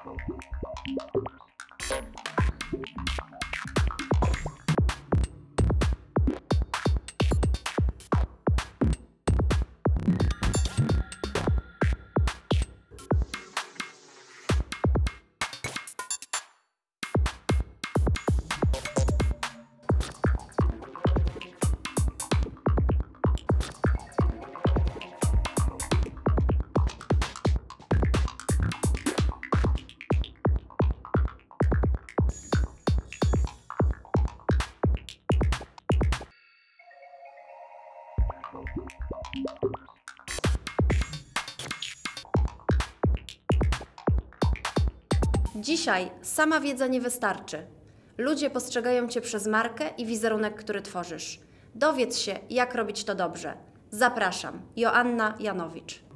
Dzisiaj sama wiedza nie wystarczy. Ludzie postrzegają Cię przez markę i wizerunek, który tworzysz. Dowiedz się, jak robić to dobrze. Zapraszam, Joanna Janowicz.